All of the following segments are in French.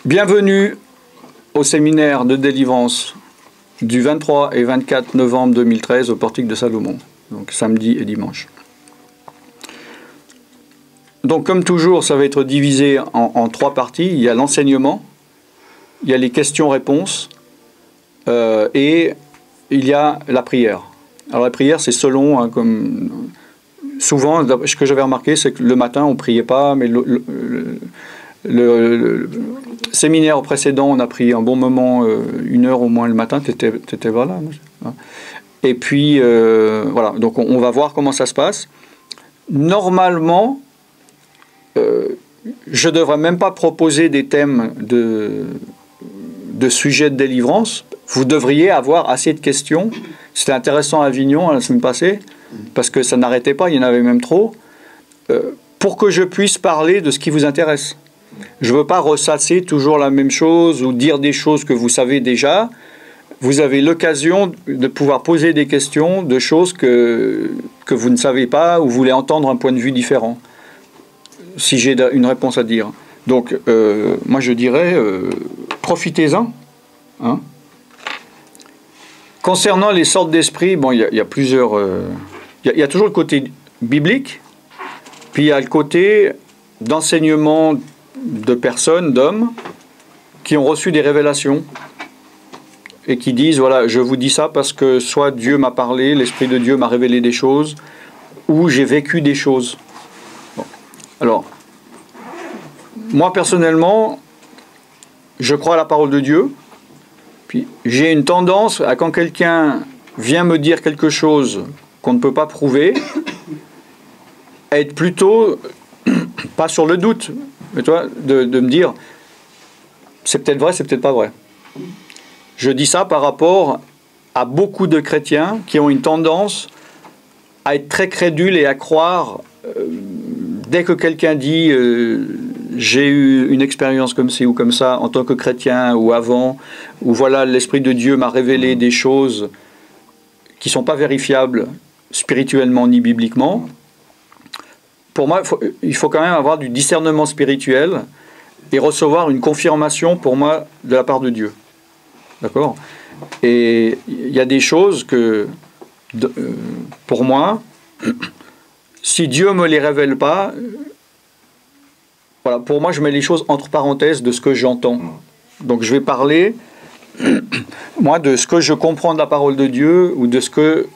Bienvenue au séminaire de délivrance du 23 et 24 novembre 2013 au Portique de Salomon, donc samedi et dimanche. Donc comme toujours, ça va être divisé en trois parties. Il y a l'enseignement, il y a les questions-réponses et il y a la prière. Alors la prière, c'est selon, hein, comme souvent, ce que j'avais remarqué, c'est que le matin, on ne priait pas, mais le séminaire précédent, on a pris un bon moment, 1 heure au moins le matin, tu étais voilà. Et puis, voilà, donc on va voir comment ça se passe. Normalement, je ne devrais même pas proposer des thèmes de sujets de délivrance. Vous devriez avoir assez de questions. C'était intéressant à Avignon la semaine passée, parce que ça n'arrêtait pas, il y en avait même trop, pour que je puisse parler de ce qui vous intéresse. Je ne veux pas ressasser toujours la même chose ou dire des choses que vous savez déjà. Vous avez l'occasion de pouvoir poser des questions de choses que vous ne savez pas ou vous voulez entendre un point de vue différent, si j'ai une réponse à dire. Donc, moi je dirais, profitez-en. Hein. Concernant les sortes d'esprits, bon, il y a plusieurs... Il y a toujours le côté biblique, puis il y a le côté d'enseignement de personnes, d'hommes, qui ont reçu des révélations et qui disent, voilà, je vous dis ça parce que soit Dieu m'a parlé, l'Esprit de Dieu m'a révélé des choses, ou j'ai vécu des choses. Bon. Alors, moi personnellement, je crois à la parole de Dieu, puis j'ai une tendance à, quand quelqu'un vient me dire quelque chose qu'on ne peut pas prouver, à être plutôt, pas sur le doute, mais toi, de me dire, c'est peut-être vrai, c'est peut-être pas vrai. Je dis ça par rapport à beaucoup de chrétiens qui ont une tendance à être très crédules et à croire, dès que quelqu'un dit j'ai eu une expérience comme ci ou comme ça en tant que chrétien ou avant, ou voilà, l'Esprit de Dieu m'a révélé des choses qui ne sont pas vérifiables spirituellement ni bibliquement. Pour moi, il faut quand même avoir du discernement spirituel et recevoir une confirmation, pour moi, de la part de Dieu. D'accord ? Et il y a des choses que, pour moi, si Dieu ne me les révèle pas, voilà, pour moi, je mets les choses entre parenthèses de ce que j'entends. Donc, je vais parler, moi, de ce que je comprends de la parole de Dieu ou de ce que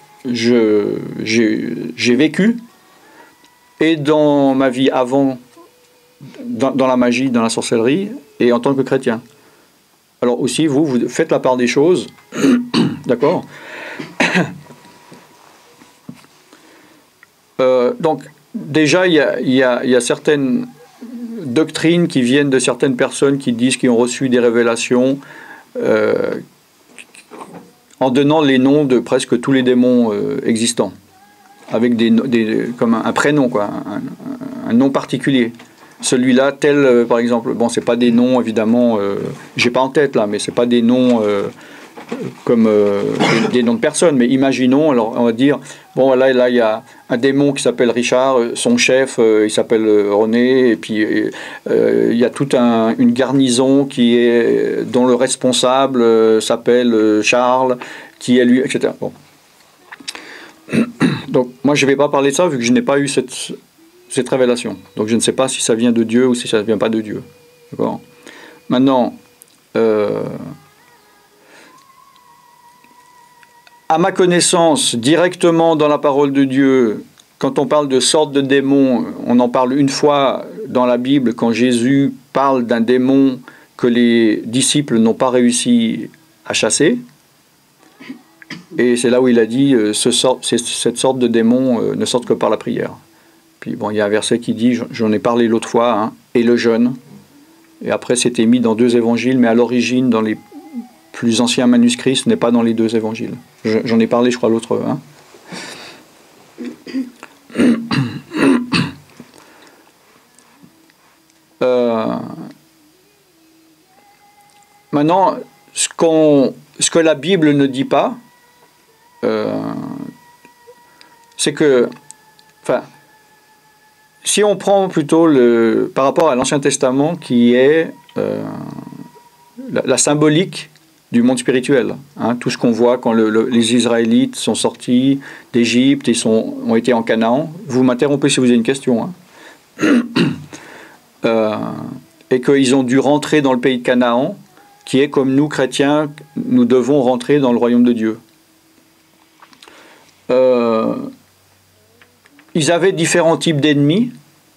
j'ai vécu. Et dans ma vie avant, dans la magie, dans la sorcellerie, et en tant que chrétien. Alors aussi, vous faites la part des choses, d'accord ? Donc, déjà, il y a certaines doctrines qui viennent de certaines personnes qui disent qu'ils ont reçu des révélations en donnant les noms de presque tous les démons existants, avec comme un prénom, quoi, un nom particulier. Celui-là, tel, par exemple, bon, c'est pas des noms, évidemment, j'ai pas en tête là, mais c'est pas des noms comme des noms de personnes, mais imaginons, alors on va dire, bon, là, il y a un démon qui s'appelle Richard, son chef, il s'appelle René, et puis il y a toute une garnison dont le responsable s'appelle Charles, qui est lui, etc. Bon. Donc, moi, je ne vais pas parler de ça, vu que je n'ai pas eu cette révélation. Donc, je ne sais pas si ça vient de Dieu ou si ça ne vient pas de Dieu. D'accord ? Maintenant, à ma connaissance, directement dans la parole de Dieu, quand on parle de sorte de démon, on en parle une fois dans la Bible, quand Jésus parle d'un démon que les disciples n'ont pas réussi à chasser. Et c'est là où il a dit cette sorte de démon ne sortent que par la prière. Puis bon, il y a un verset qui dit, j'en ai parlé l'autre fois, hein, et le jeûne. Et après, c'était mis dans 2 évangiles, mais à l'origine, dans les plus anciens manuscrits, ce n'est pas dans les 2 évangiles. J'en ai parlé, je crois, l'autre. Hein. Maintenant, ce que la Bible ne dit pas, c'est que, enfin, si on prend plutôt par rapport à l'Ancien Testament, qui est la symbolique du monde spirituel. Hein, tout ce qu'on voit quand les Israélites sont sortis d'Égypte et ont été en Canaan. Vous m'interrompez si vous avez une question. Hein. Et qu'ils ont dû rentrer dans le pays de Canaan, qui est comme nous, chrétiens, nous devons rentrer dans le royaume de Dieu. Ils avaient différents types d'ennemis,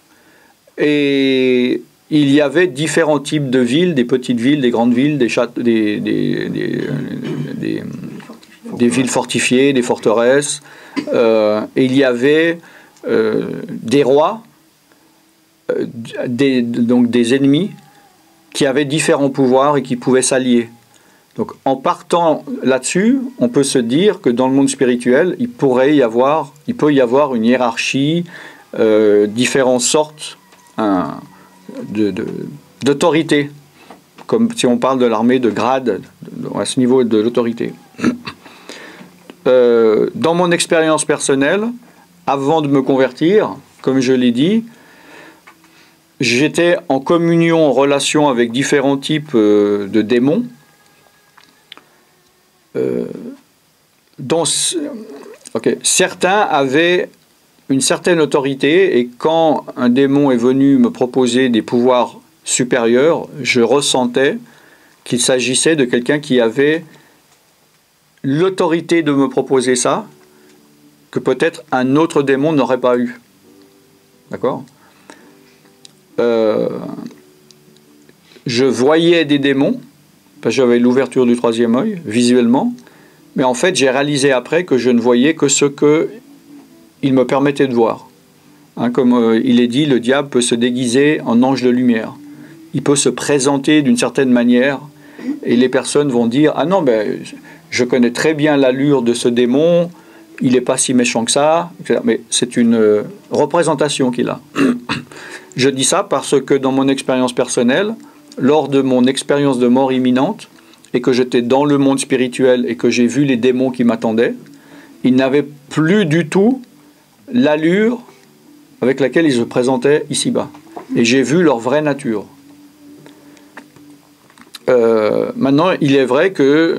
et il y avait différents types de villes, des petites villes, des grandes villes, des villes fortifiées, des forteresses. Et il y avait des rois, donc des ennemis, qui avaient différents pouvoirs et qui pouvaient s'allier. Donc en partant là-dessus, on peut se dire que dans le monde spirituel, il peut y avoir une hiérarchie, différentes sortes d'autorité, comme si on parle de l'armée de grade, à ce niveau de l'autorité. Dans mon expérience personnelle, avant de me convertir, comme je l'ai dit, j'étais en communion, en relation avec différents types de démons, dont certains avaient une certaine autorité, et quand un démon est venu me proposer des pouvoirs supérieurs, je ressentais qu'il s'agissait de quelqu'un qui avait l'autorité de me proposer ça, que peut-être un autre démon n'aurait pas eu. D'accord ? Je voyais des démons, parce que j'avais l'ouverture du troisième œil, visuellement, mais en fait j'ai réalisé après que je ne voyais que ce qu'il me permettait de voir. Hein, comme il est dit, le diable peut se déguiser en ange de lumière. Il peut se présenter d'une certaine manière, et les personnes vont dire « Ah non, je connais très bien l'allure de ce démon, il n'est pas si méchant que ça. » Mais c'est une représentation qu'il a. Je dis ça parce que dans mon expérience personnelle, lors de mon expérience de mort imminente, et que j'étais dans le monde spirituel et que j'ai vu les démons qui m'attendaient, ils n'avaient plus du tout l'allure avec laquelle ils se présentaient ici-bas. Et j'ai vu leur vraie nature. Maintenant, il est vrai que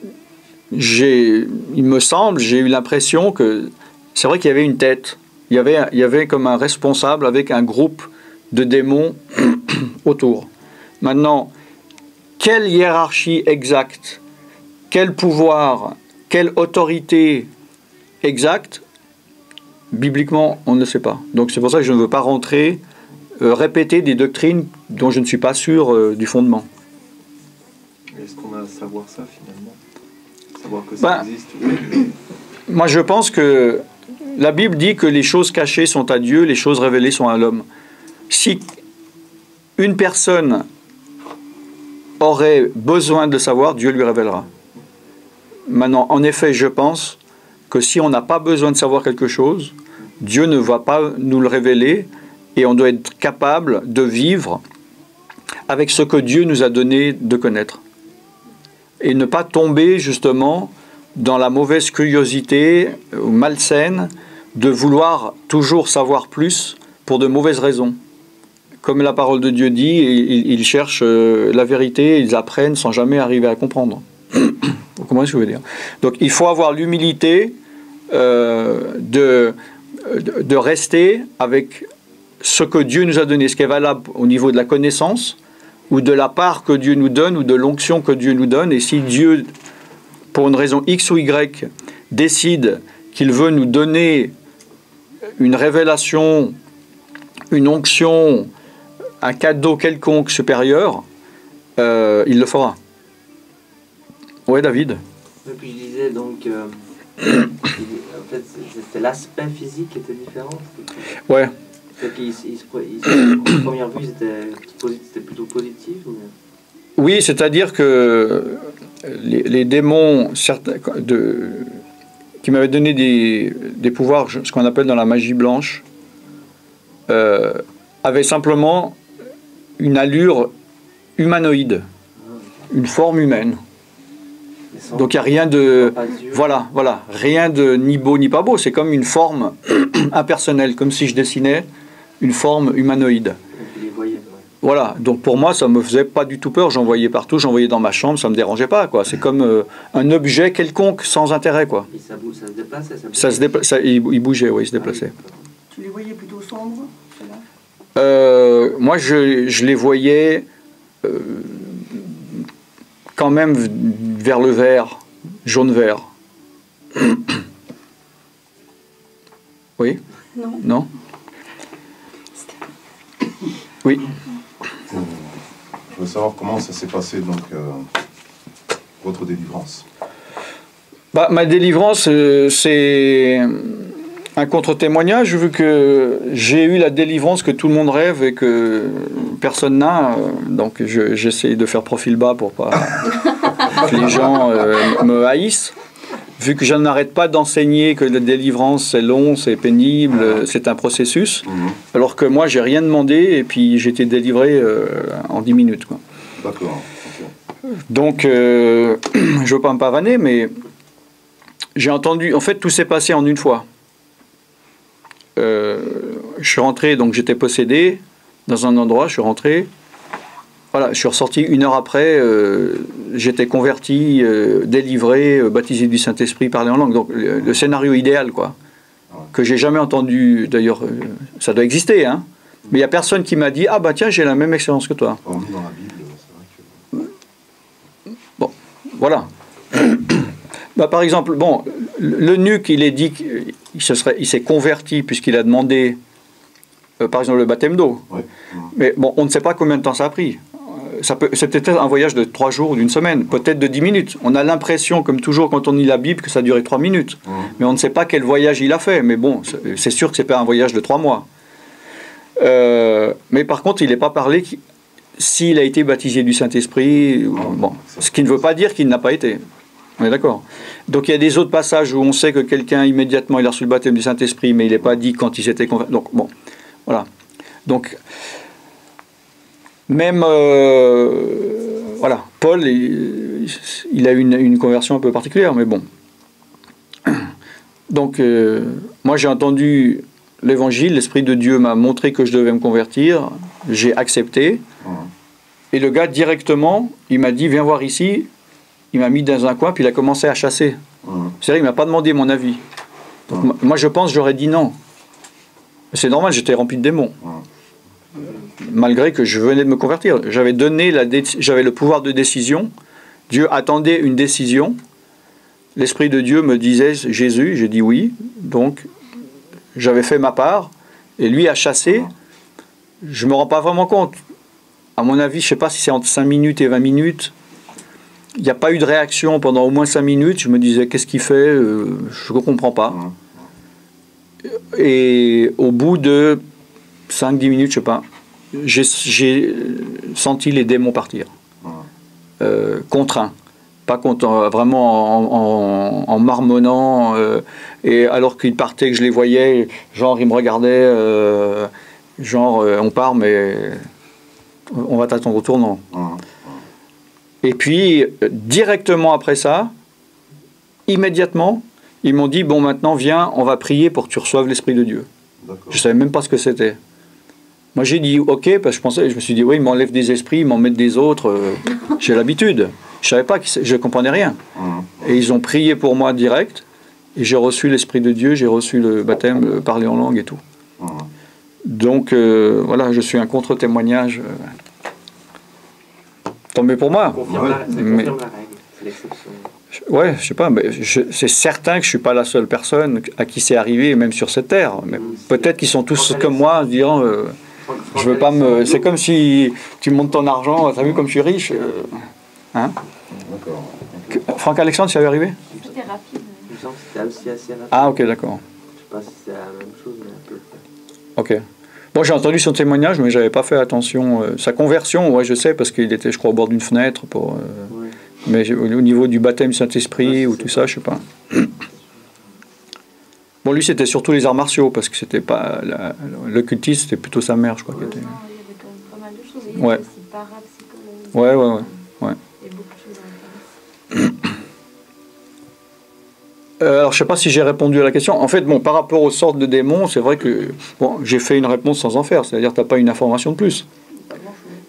il me semble, j'ai eu l'impression que c'est vrai qu'il y avait une tête. Il y avait comme un responsable avec un groupe de démons autour. Maintenant, quelle hiérarchie exacte, quel pouvoir, quelle autorité exacte, bibliquement, on ne sait pas. Donc c'est pour ça que je ne veux pas répéter des doctrines dont je ne suis pas sûr du fondement. Est-ce qu'on a à savoir ça finalement ? Savoir que ça existe ? Moi je pense que la Bible dit que les choses cachées sont à Dieu, les choses révélées sont à l'homme. Si une personne aurait besoin de savoir, Dieu lui révélera. Maintenant, en effet, je pense que si on n'a pas besoin de savoir quelque chose, Dieu ne va pas nous le révéler, et on doit être capable de vivre avec ce que Dieu nous a donné de connaître. Et ne pas tomber justement dans la mauvaise curiosité malsaine de vouloir toujours savoir plus pour de mauvaises raisons. Comme la parole de Dieu dit, ils cherchent la vérité, ils apprennent sans jamais arriver à comprendre. Vous comprenez ce que je veux dire ? Donc il faut avoir l'humilité de rester avec ce que Dieu nous a donné, ce qui est valable au niveau de la connaissance, ou de la part que Dieu nous donne, ou de l'onction que Dieu nous donne. Et si Dieu, pour une raison X ou Y, décide qu'il veut nous donner une révélation, une onction, un cadeau quelconque supérieur, il le fera. Oui, David. Et puis je disais donc, en fait, c'était l'aspect physique qui était différent. Ouais. En première vue, c'était plutôt positif ou... Oui, c'est-à-dire que les démons qui m'avaient donné des pouvoirs, ce qu'on appelle dans la magie blanche, avaient simplement une allure humanoïde, une forme humaine. Donc il n'y a rien de... Voilà, rien de ni beau ni pas beau, c'est comme une forme impersonnelle, comme si je dessinais une forme humanoïde. Tu les voyais, ouais. Voilà, donc pour moi, ça me faisait pas du tout peur. J'en voyais partout, j'en voyais dans ma chambre, ça me dérangeait pas, quoi. C'est comme un objet quelconque, sans intérêt, quoi. Et ça se déplaçait, Il bougeait, oui, il se déplaçait. Tu les voyais plutôt sombres, ceux-là? Moi, je les voyais quand même vers le vert, jaune-vert. Oui? Non. Non? Oui. Je veux savoir comment ça s'est passé, donc, votre délivrance. Bah, ma délivrance, c'est un contre-témoignage, vu que j'ai eu la délivrance que tout le monde rêve et que personne n'a. Donc j'essaie de faire profil bas pour pas que les gens me haïssent. Vu que je n'arrête pas d'enseigner que la délivrance c'est long, c'est pénible, c'est un processus, alors que moi j'ai rien demandé et puis j'ai été délivré en 10 minutes, quoi. D'accord. Okay. Donc je ne veux pas me pavaner, mais j'ai entendu, en fait tout s'est passé en une fois. Je suis rentré, donc j'étais possédé dans un endroit, je suis rentré. Voilà, je suis ressorti 1 heure après, j'étais converti, délivré, baptisé du Saint-Esprit, parlé en langue. Donc le scénario idéal, quoi, que j'ai jamais entendu. D'ailleurs, ça doit exister, hein. Mais il n'y a personne qui m'a dit « Ah bah tiens, j'ai la même expérience que toi. » Dans la Bible, c'est vrai que... Bon, voilà. Bah, par exemple, bon, l'eunuque, il est dit qu'il s'est converti puisqu'il a demandé, par exemple, le baptême d'eau. Ouais. Mais bon, on ne sait pas combien de temps ça a pris. C'était peut-être un voyage de 3 jours ou d'une semaine, peut-être de 10 minutes. On a l'impression, comme toujours quand on lit la Bible, que ça a duré 3 minutes. Mais on ne sait pas quel voyage il a fait. Mais bon, c'est sûr que ce n'est pas un voyage de 3 mois. Mais par contre, il n'est pas parlé s'il a été baptisé du Saint-Esprit. Bon, ce qui ne veut pas dire qu'il n'a pas été. On est d'accord. Donc il y a des autres passages où on sait que quelqu'un, immédiatement, il a reçu le baptême du Saint-Esprit, mais il n'est pas dit quand il s'était converti. Donc bon, voilà. Donc... Même, voilà, Paul, il a une conversion un peu particulière, mais bon. Donc, moi j'ai entendu l'évangile, l'Esprit de Dieu m'a montré que je devais me convertir, j'ai accepté, et le gars directement, il m'a dit, viens voir ici, il m'a mis dans un coin, puis il a commencé à chasser. C'est-à-dire, il ne m'a pas demandé mon avis. Donc, moi je pense que j'aurais dit non. C'est normal, j'étais rempli de démons. Malgré que je venais de me convertir. J'avais le pouvoir de décision. Dieu attendait une décision. L'Esprit de Dieu me disait Jésus, j'ai dit oui. Donc, j'avais fait ma part. Et lui a chassé. Je ne me rends pas vraiment compte. À mon avis, je ne sais pas si c'est entre 5 minutes et 20 minutes. Il n'y a pas eu de réaction pendant au moins 5 minutes. Je me disais, qu'est-ce qu'il fait? Je ne comprends pas. Et au bout de 5-10 minutes, je ne sais pas, j'ai senti les démons partir. Contraints. Pas contraints, vraiment en marmonnant. Et alors qu'ils partaient, que je les voyais, genre, ils me regardaient, on part, mais on va t'attendre au tournant. Et puis, directement après ça, immédiatement, ils m'ont dit, bon, maintenant, viens, on va prier pour que tu reçoives l'Esprit de Dieu. Je ne savais même pas ce que c'était. Moi, j'ai dit, ok, parce que je me suis dit, oui, ils m'enlèvent des esprits, ils m'en mettent des autres. J'ai l'habitude. Je ne savais pas, je ne comprenais rien. Et ils ont prié pour moi direct, et j'ai reçu l'Esprit de Dieu, j'ai reçu le baptême, le parler en langue et tout. Donc, voilà, je suis un contre-témoignage. Tant mieux pour moi. Ça confirme la règle, c'est l'exception. Ouais, je sais pas, mais c'est certain que je suis pas la seule personne à qui c'est arrivé, même sur cette terre. Mais peut-être qu'ils sont tous comme moi, disant, je veux pas me. C'est comme si tu montes ton argent, t'as vu comme je suis riche. Hein? D'accord. Franck Alexandre, ça lui est arrivé? C'était rapide. Il me semble que c'était aussi assez rapide. Ah, ok, d'accord. Je sais pas si c'est la même chose, mais un peu près. Ok. Bon, j'ai entendu son témoignage, mais j'avais pas fait attention. Sa conversion, ouais, je sais, parce qu'il était, je crois, au bord d'une fenêtre pour. Oui. Mais au niveau du baptême Saint-Esprit ou tout ça, je sais pas. Bon, lui, c'était surtout les arts martiaux, parce que c'était pas l'occultisme, c'était plutôt sa mère, je crois. Qui était... Il y avait quand même pas mal de choses. Il y Ouais. avait aussi parapsychologie. Ouais. Il y a beaucoup de choses intéressantes. Alors, je sais pas si j'ai répondu à la question. En fait, bon, par rapport aux sortes de démons, c'est vrai que bon, j'ai fait une réponse sans en faire. C'est-à-dire, tu n'as pas une information de plus.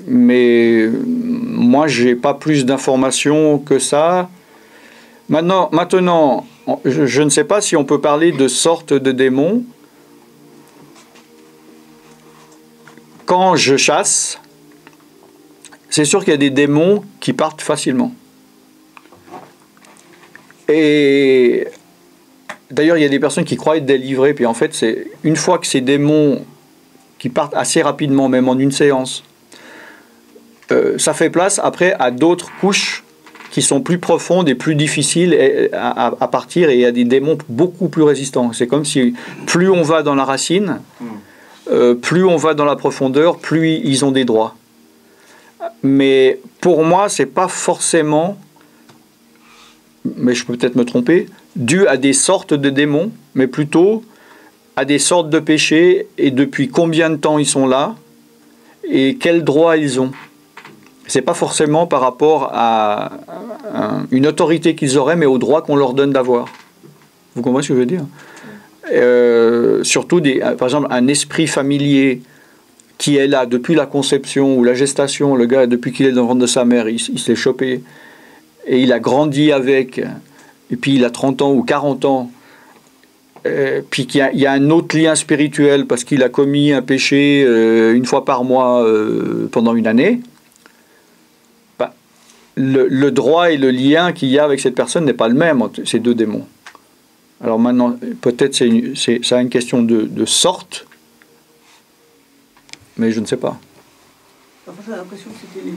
Mais moi, je n'ai pas plus d'informations que ça. Maintenant, je ne sais pas si on peut parler de sorte de démons. Quand je chasse, c'est sûr qu'il y a des démons qui partent facilement. Et d'ailleurs, il y a des personnes qui croient être délivrées, puis en fait, c'est une fois que ces démons qui partent assez rapidement, même en une séance, ça fait place après à d'autres couches qui sont plus profondes et plus difficiles à partir, et il y a des démons beaucoup plus résistants. C'est comme si plus on va dans la racine, plus on va dans la profondeur, plus ils ont des droits. Mais pour moi, c'est pas forcément, mais je peux peut-être me tromper, dû à des sortes de démons, mais plutôt à des sortes de péchés, et depuis combien de temps ils sont là, et quels droits ils ont. C'est pas forcément par rapport à une autorité qu'ils auraient, mais aux droits qu'on leur donne d'avoir. Vous comprenez ce que je veux dire ? Surtout, par exemple, un esprit familier qui est là depuis la conception ou la gestation, le gars, depuis qu'il est dans le ventre de sa mère, il se l'est chopé, et il a grandi avec, et puis il a 30 ans ou 40 ans, puis qu'il y a un autre lien spirituel parce qu'il a commis un péché une fois par mois pendant une année. Le droit et le lien qu'il y a avec cette personne n'est pas le même entre ces deux démons. Alors maintenant, peut-être ça a une question de sorte, mais je ne sais pas. Enfin, j'ai l'impression que c'était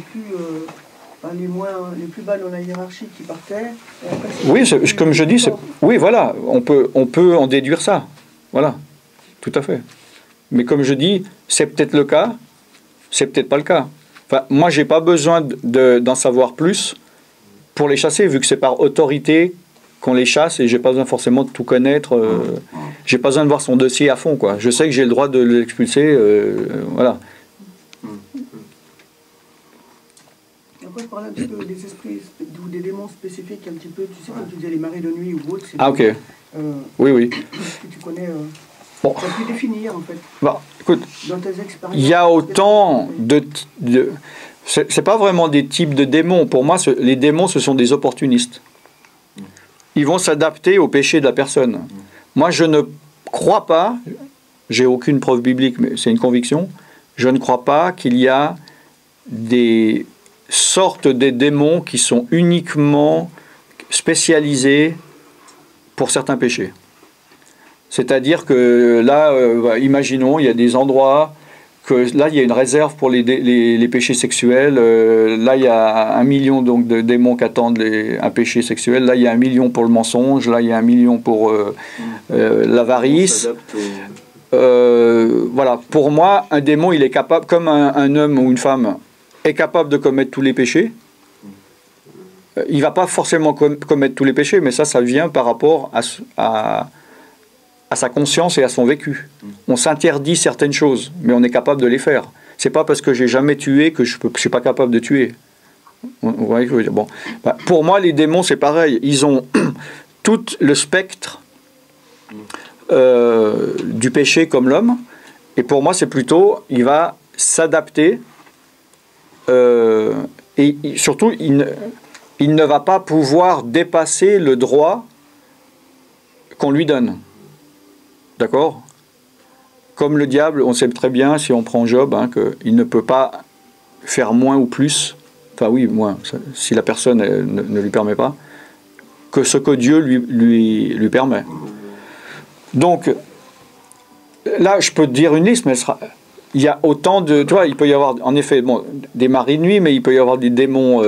les plus bas dans la hiérarchie qui partaient. Oui, comme je dis, oui, voilà, on peut en déduire ça. Voilà, tout à fait. Mais comme je dis, c'est peut-être le cas, c'est peut-être pas le cas. Enfin, moi, j'ai pas besoin d'en savoir plus pour les chasser, vu que c'est par autorité qu'on les chasse, et j'ai pas besoin forcément de tout connaître. J'ai pas besoin de voir son dossier à fond, quoi. Je sais que j'ai le droit de l'expulser, voilà. Après, je parlais un petit peu des esprits ou des démons spécifiques, un petit peu, tu sais, quand tu disais les marées de nuit ou autres. Ah, ok. Oui. Que tu connais. Bon. Tu as pu définir, en fait. Bon, écoute, dans tes expériences. Il y a autant de c'est pas vraiment des types de démons. Pour moi, les démons, ce sont des opportunistes. Ils vont s'adapter au péché de la personne. Moi, je ne crois pas, j'ai aucune preuve biblique, mais c'est une conviction, je ne crois pas qu'il y a des sortes de démons qui sont uniquement spécialisés pour certains péchés. C'est-à-dire que là, imaginons, il y a des endroits que là, il y a une réserve pour les péchés sexuels. Là, il y a 1 million donc, de démons qui attendent un péché sexuel. Là, il y a 1 million pour le mensonge. Là, il y a 1 million pour l'avarice. Voilà. Pour moi, un démon, il est capable, comme un homme ou une femme est capable de commettre tous les péchés. Il ne va pas forcément commettre tous les péchés, mais ça vient par rapport à sa conscience et à son vécu. On s'interdit certaines choses, mais on est capable de les faire. C'est pas parce que j'ai jamais tué que je suis pas capable de tuer. Vous voyez ce que je veux dire ? Bon. Pour moi, les démons, c'est pareil. Ils ont tout le spectre du péché comme l'homme. Et pour moi, c'est plutôt, il va s'adapter et surtout, il ne va pas pouvoir dépasser le droit qu'on lui donne. D'accord ? Comme le diable, on sait très bien, si on prend Job, qu'il ne peut pas faire moins ou plus, enfin oui, moins, si la personne ne lui permet pas, que ce que Dieu lui permet. Donc, là, je peux te dire une liste, mais il y a autant de... Tu vois, il peut y avoir, en effet, des marées de nuit, mais il peut y avoir des démons...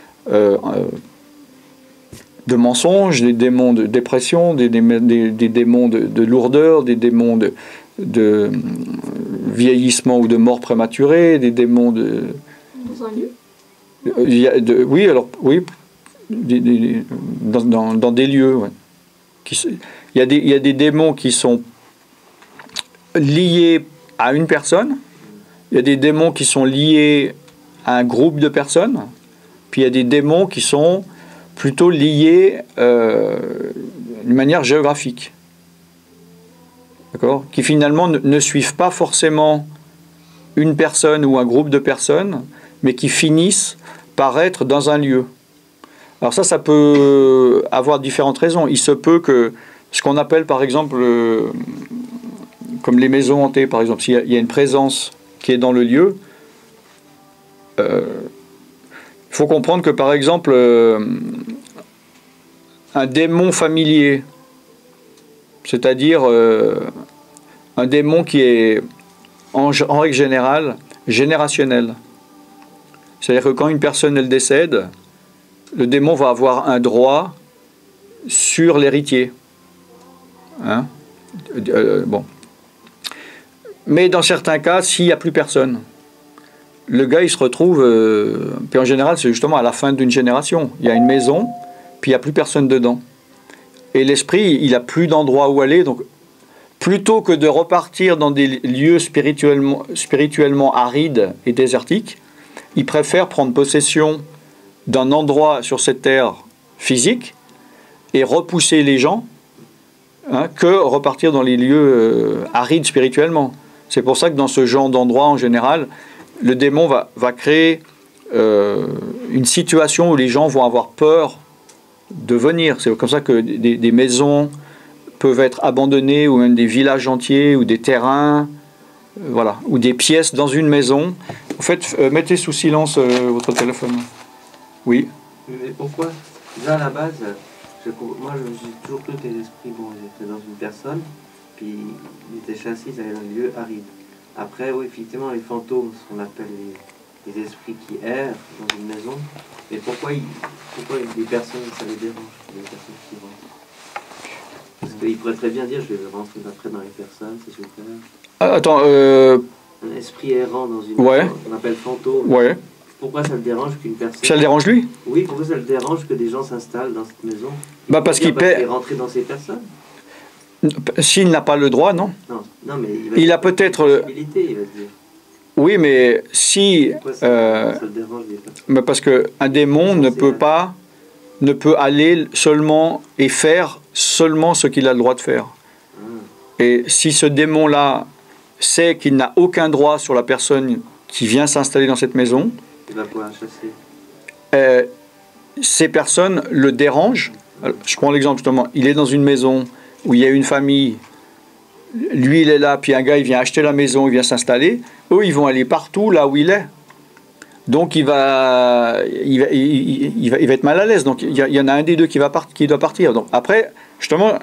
de mensonges, des démons de dépression, des démons de lourdeur, des démons de vieillissement ou de mort prématurée, des démons de... Dans un lieu dans des lieux. Ouais. Il y a des démons qui sont liés à une personne, il y a des démons qui sont liés à un groupe de personnes, puis il y a des démons qui sont plutôt liés d'une manière géographique. D'accord ? Qui finalement ne suivent pas forcément une personne ou un groupe de personnes, mais qui finissent par être dans un lieu. Alors ça peut avoir différentes raisons. Il se peut que ce qu'on appelle par exemple, comme les maisons hantées par exemple, s'il y a une présence qui est dans le lieu, il faut comprendre que par exemple, un démon familier, c'est-à-dire un démon qui est en règle générale générationnel. C'est-à-dire que quand une personne elle décède, le démon va avoir un droit sur l'héritier. Hein? Bon. Mais dans certains cas, s'il n'y a plus personne, le gars il se retrouve, puis en général c'est justement à la fin d'une génération. Il y a une maison, puis il n'y a plus personne dedans. Et l'esprit, il n'a plus d'endroit où aller, donc plutôt que de repartir dans des lieux spirituellement arides et désertiques, il préfère prendre possession d'un endroit sur cette terre physique et repousser les gens, hein, que repartir dans les lieux arides spirituellement. C'est pour ça que dans ce genre d'endroit, en général, le démon va créer une situation où les gens vont avoir peur de venir. C'est comme ça que des maisons peuvent être abandonnées, ou même des villages entiers, ou des terrains, voilà, ou des pièces dans une maison. En fait, mettez sous silence votre téléphone. Oui. Mais pourquoi? Déjà à la base, moi j'ai toujours cru que les esprits, bon, ils étaient dans une personne, puis ils étaient chassés, ils avaient un lieu aride. Après, oui, effectivement, les fantômes, ce qu'on appelle les esprits qui errent dans une maison. Mais pourquoi les personnes, ça les dérange, les personnes qui rentrent? Parce qu'ils pourraient très bien dire, je vais rentrer après dans les personnes, c'est super. Attends, Un esprit errant dans une maison, qu'on appelle fantôme. Ouais. Pourquoi ça le dérange qu'une personne... Ça le dérange lui? Oui, pourquoi ça le dérange que des gens s'installent dans cette maison? Bah parce qu'il paie... rentrer dans ces personnes? S'il n'a pas le droit, non. Non, mais il a peut-être... Il va se dire. Oui, mais si... Pourquoi ça le dérange des personnes? Mais parce qu'un démon ne peut aller seulement et faire seulement ce qu'il a le droit de faire. Et si ce démon-là sait qu'il n'a aucun droit sur la personne qui vient s'installer dans cette maison, il va pouvoir chasser. Ces personnes le dérangent. Alors, je prends l'exemple justement, il est dans une maison où il y a une famille, lui il est là, puis un gars il vient acheter la maison, il vient s'installer, eux ils vont aller partout là où il est. Donc il va être mal à l'aise. Donc il y en a un des deux qui doit partir. Donc après, justement,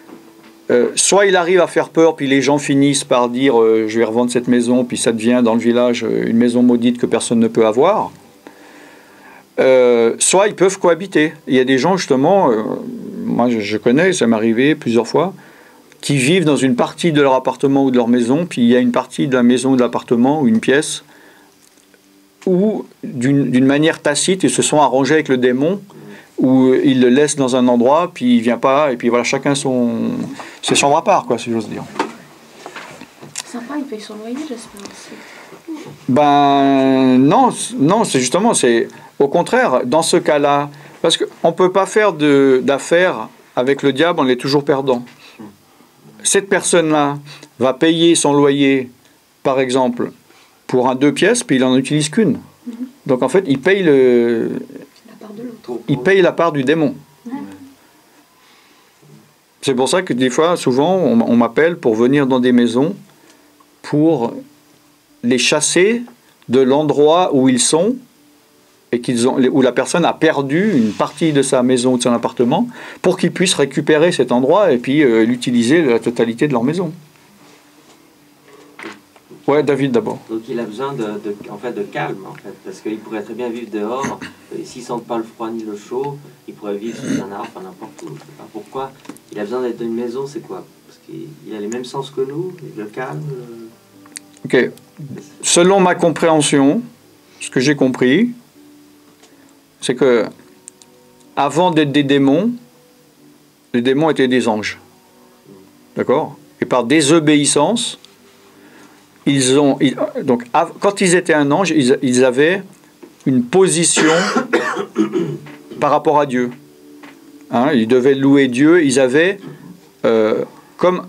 soit il arrive à faire peur, puis les gens finissent par dire je vais revendre cette maison, puis ça devient dans le village une maison maudite que personne ne peut avoir. Soit ils peuvent cohabiter. Il y a des gens justement, moi je connais, ça m'est arrivé plusieurs fois, qui vivent dans une partie de leur appartement ou de leur maison, puis il y a une partie de la maison ou de l'appartement ou une pièce où d'une manière tacite ils se sont arrangés avec le démon, où ils le laissent dans un endroit, puis il vient pas, et puis voilà, chacun ses chambres à part, quoi, si j'ose dire. Sympa, il paye son loyer, j'espère aussi. Ben non, c'est justement, c'est au contraire, dans ce cas-là, parce qu'on ne peut pas faire d'affaires avec le diable, on est toujours perdant. Cette personne-là va payer son loyer, par exemple, pour un 2 pièces, puis il n'en utilise qu'une. Donc en fait, il paye la part du démon. C'est pour ça que des fois, souvent, on m'appelle pour venir dans des maisons pour les chasser de l'endroit où ils sont et où la personne a perdu une partie de sa maison ou de son appartement, pour qu'ils puissent récupérer cet endroit et puis l'utiliser la totalité de leur maison. Ouais, David d'abord. Donc il a besoin de calme, en fait, parce qu'il pourrait très bien vivre dehors, et s'il ne sent pas le froid ni le chaud, il pourrait vivre sous un arbre, n'importe où. Je ne sais pas pourquoi. Il a besoin d'être dans une maison, c'est quoi? Parce qu'il a les mêmes sens que nous, le calme. Ok. Selon ma compréhension, ce que j'ai compris, c'est que avant d'être des démons, les démons étaient des anges. D'accord? Et par désobéissance, donc, quand ils étaient un ange, ils avaient une position par rapport à Dieu. Hein, ils devaient louer Dieu. Ils avaient comme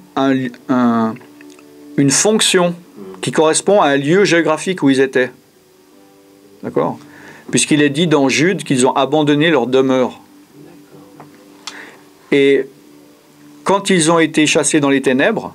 une fonction qui correspond à un lieu géographique où ils étaient. D'accord? Puisqu'il est dit dans Jude qu'ils ont abandonné leur demeure. Et quand ils ont été chassés dans les ténèbres,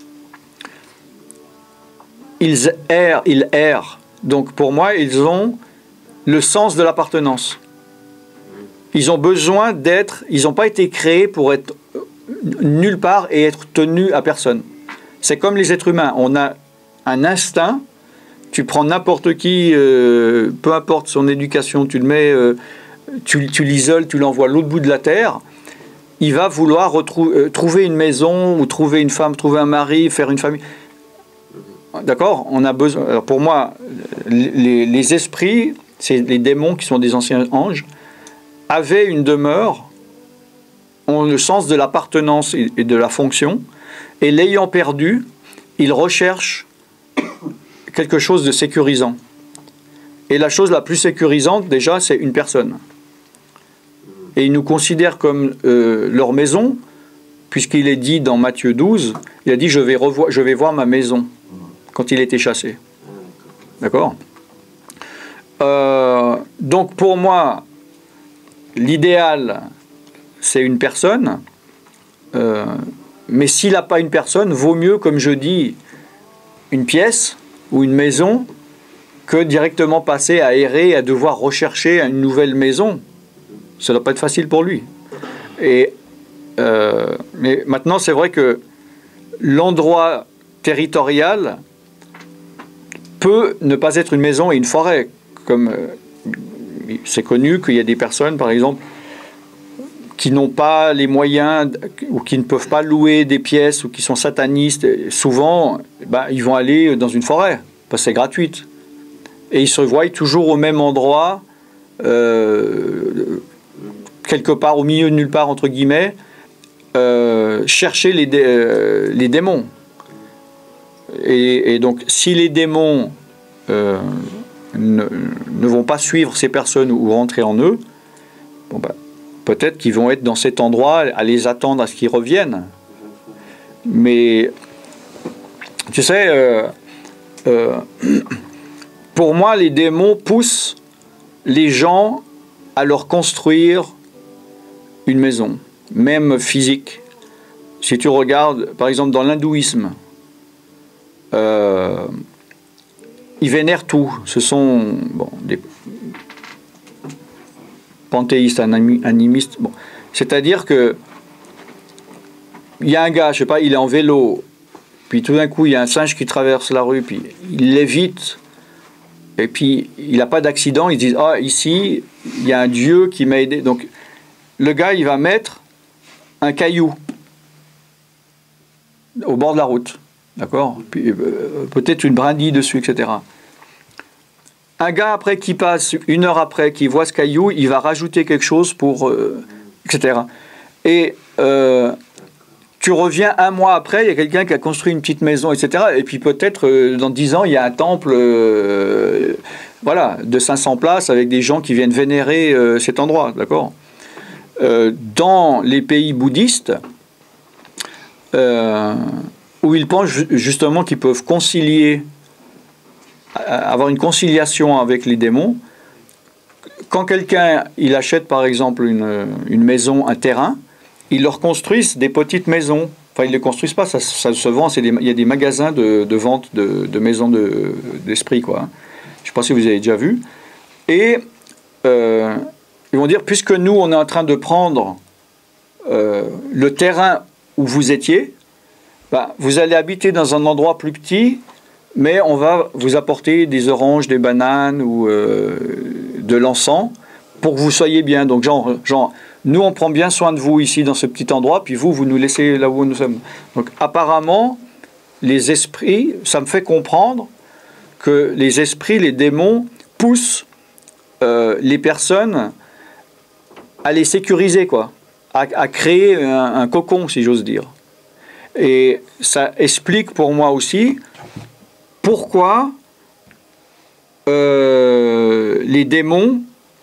ils errent. Donc pour moi, ils ont le sens de l'appartenance. Ils ont besoin d'être, ils n'ont pas été créés pour être nulle part et être tenus à personne. C'est comme les êtres humains, on a un instinct, tu prends n'importe qui, peu importe son éducation, tu le mets, tu l'isoles, tu l'envoies à l'autre bout de la terre, il va vouloir trouver une maison, ou trouver une femme, trouver un mari, faire une famille. D'accord? On a besoin. Alors pour moi, les esprits, c'est les démons qui sont des anciens anges, avaient une demeure, ont le sens de l'appartenance et de la fonction, et l'ayant perdu, ils recherchent quelque chose de sécurisant. Et la chose la plus sécurisante, déjà, c'est une personne. Et ils nous considèrent comme leur maison, puisqu'il est dit dans Matthieu 12, il a dit je vais voir ma maison, quand il était chassé. D'accord? Donc pour moi, l'idéal, c'est une personne, mais s'il n'a pas une personne, vaut mieux, comme je dis, une pièce ou une maison, que directement passer à errer, à devoir rechercher une nouvelle maison. Ça ne doit pas être facile pour lui. Mais maintenant, c'est vrai que l'endroit territorial peut ne pas être une maison et une forêt. Comme c'est connu qu'il y a des personnes, par exemple, qui n'ont pas les moyens ou qui ne peuvent pas louer des pièces ou qui sont satanistes. Et souvent, ils vont aller dans une forêt, parce que c'est gratuit. Et ils se voient toujours au même endroit, quelque part au milieu de nulle part, entre guillemets, chercher les démons. Et donc, si les démons ne vont pas suivre ces personnes ou rentrer en eux, peut-être qu'ils vont être dans cet endroit à les attendre à ce qu'ils reviennent. Mais, tu sais, pour moi, les démons poussent les gens à leur construire une maison, même physique. Si tu regardes, par exemple, dans l'hindouisme, ils vénèrent tout. Ce sont des panthéistes, animistes. C'est-à-dire que il y a un gars, je sais pas, il est en vélo, puis tout d'un coup, il y a un singe qui traverse la rue, puis il l'évite, et puis il n'a pas d'accident, ils disent « Ah, ici, il y a un dieu qui m'a aidé. » Donc, le gars, il va mettre un caillou au bord de la route. D'accord? Puis peut-être une brindille dessus, etc. Un gars, après, qui passe, une heure après, qui voit ce caillou, il va rajouter quelque chose pour... etc. Et tu reviens un mois après, il y a quelqu'un qui a construit une petite maison, etc. Et puis peut-être, dans 10 ans, il y a un temple de 500 places avec des gens qui viennent vénérer cet endroit. D'accord? Dans les pays bouddhistes, où ils pensent justement qu'ils peuvent avoir une conciliation avec les démons. Quand quelqu'un il achète par exemple une maison, un terrain, ils leur construisent des petites maisons. Enfin, ils ne les construisent pas, ça se vend. Il y a des magasins de vente de maisons d'esprit, quoi. Je ne sais pas si vous avez déjà vu. Et ils vont dire, puisque nous, on est en train de prendre le terrain où vous étiez, vous allez habiter dans un endroit plus petit, mais on va vous apporter des oranges, des bananes ou de l'encens pour que vous soyez bien. Donc genre, nous on prend bien soin de vous ici dans ce petit endroit, puis vous nous laissez là où nous sommes. Donc apparemment, les esprits, ça me fait comprendre que les esprits, les démons, poussent les personnes à les sécuriser, quoi, à créer un cocon, si j'ose dire. Et ça explique pour moi aussi pourquoi les démons,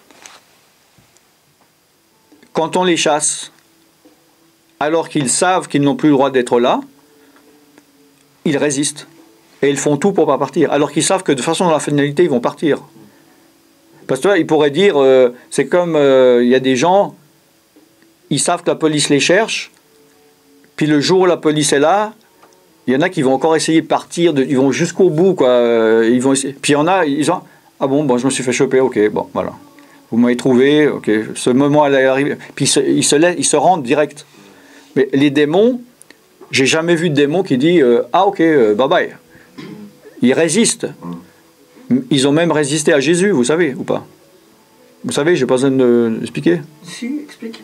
quand on les chasse, alors qu'ils savent qu'ils n'ont plus le droit d'être là, ils résistent. Et ils font tout pour ne pas partir. Alors qu'ils savent que de toute façon, dans la finalité, ils vont partir. Parce que là, il pourrait dire, c'est comme il y a des gens, ils savent que la police les cherche, puis le jour où la police est là, il y en a qui vont encore essayer de partir, ils vont jusqu'au bout, quoi. Ils vont essayer. Puis il y en a, ils ont, ah bon, je me suis fait choper, ok, bon, voilà. Vous m'avez trouvé, ok, ce moment elle est arrivé. Puis ils se rendent direct. Mais les démons, j'ai jamais vu de démon qui dit ah ok, bye bye. Ils résistent. Ils ont même résisté à Jésus, vous savez, ou pas? Vous savez, j'ai pas besoin d'expliquer. Si, explique.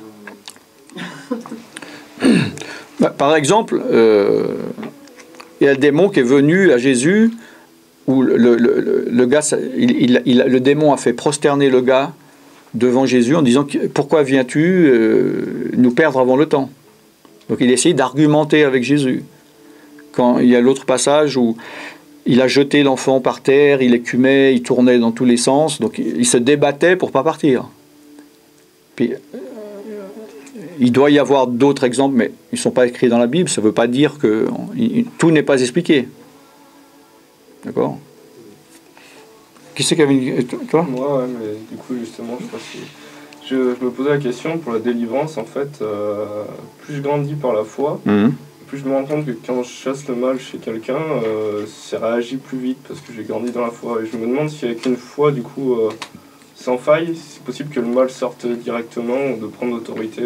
Par exemple, il y a le démon qui est venu à Jésus, où le gars, le démon a fait prosterner le gars devant Jésus en disant pourquoi viens-tu nous perdre avant le temps? Donc il essaye d'argumenter avec Jésus. Quand il y a l'autre passage où il a jeté l'enfant par terre, il écumait, il tournait dans tous les sens, donc il se débattait pour ne pas partir. Puis, il doit y avoir d'autres exemples, mais ils ne sont pas écrits dans la Bible, ça ne veut pas dire que tout n'est pas expliqué. D'accord? Qui c'est qui avait une... Toi? Moi, ouais, mais du coup, justement, je sais pas si... Je me posais la question pour la délivrance, en fait, plus je grandis par la foi, plus je me rends compte que quand je chasse le mal chez quelqu'un, ça réagit plus vite parce que j'ai grandi dans la foi. Et je me demande si avec une foi, du coup, sans faille, c'est possible que le mal sorte directement ou de prendre l'autorité.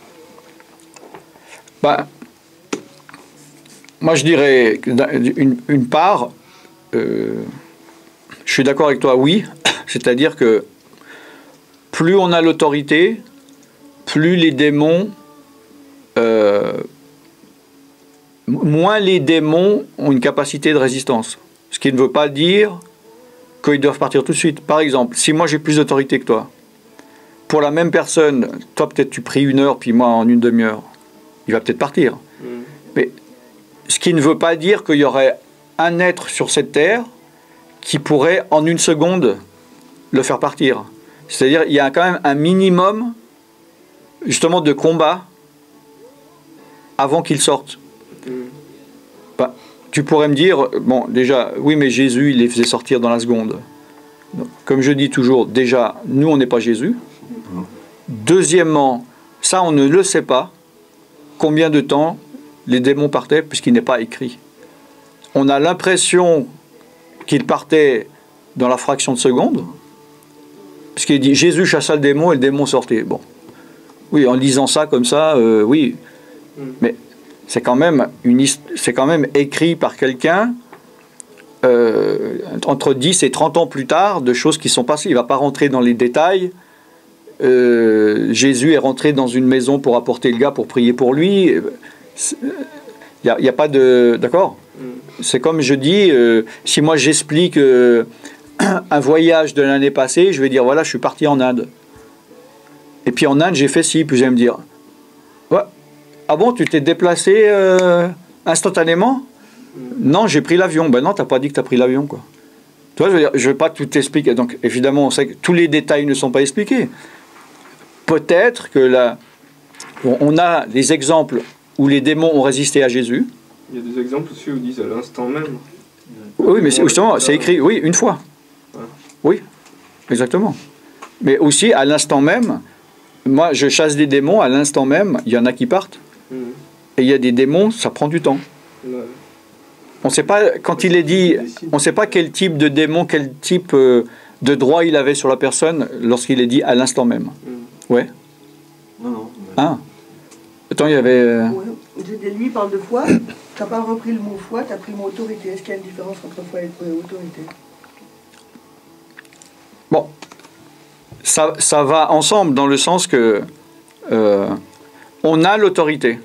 Bah, moi, je dirais une part, je suis d'accord avec toi, oui, c'est-à-dire que plus on a l'autorité, plus les démons, moins les démons ont une capacité de résistance. Ce qui ne veut pas dire qu'ils doivent partir tout de suite. Par exemple, si moi j'ai plus d'autorité que toi, pour la même personne, toi peut-être tu pries 1 heure, puis moi en une demi-heure, il va peut-être partir. Mais ce qui ne veut pas dire qu'il y aurait un être sur cette terre qui pourrait en 1 seconde le faire partir. C'est-à-dire il y a quand même un minimum justement de combat avant qu'il sorte. Bah, tu pourrais me dire, bon déjà, oui mais Jésus il les faisait sortir dans la seconde. Donc, comme je dis toujours, déjà, nous on n'est pas Jésus. Deuxièmement, ça on ne le sait pas, combien de temps les démons partaient puisqu'il n'est pas écrit. On a l'impression qu'ils partaient dans la fraction de seconde, puisqu'il dit Jésus chassa le démon et le démon sortait. Bon, oui, en lisant ça comme ça, oui, mais c'est quand même écrit par quelqu'un entre 10 et 30 ans plus tard de choses qui sont passées. Il ne va pas rentrer dans les détails. Jésus est rentré dans une maison pour apporter le gars pour prier pour lui. Il n'y a pas de... D'accord? C'est comme je dis, si moi j'explique un voyage de l'année passée, je vais dire, voilà, je suis parti en Inde. Et puis en Inde, j'ai fait ci, puis je vais me dire, ouais, ah bon, tu t'es déplacé instantanément? Non, j'ai pris l'avion. Ben non, tu n'as pas dit que tu as pris l'avion, quoi. Tu vois, je ne vais pas tout expliquer. Donc, évidemment, on sait que tous les détails ne sont pas expliqués. Peut-être que là, on a des exemples où les démons ont résisté à Jésus. Il y a des exemples aussi où ils disent à l'instant même. Oui, mais justement, c'est écrit, oui, une fois. Ouais. Oui, exactement. Mais aussi, à l'instant même, moi, je chasse des démons, à l'instant même, il y en a qui partent. Et il y a des démons, ça prend du temps. Ouais. On ne sait pas, quand il est dit, on ne sait pas quel type de démon, quel type de droit il avait sur la personne lorsqu'il est dit à l'instant même. Ouais. Non. Ah. Attends, il y avait... Ouais. Lui, il parle de foi. Tu n'as pas repris le mot foi, tu as pris le mot autorité. Est-ce qu'il y a une différence entre foi et autorité? Bon. Ça va ensemble dans le sens que on a l'autorité.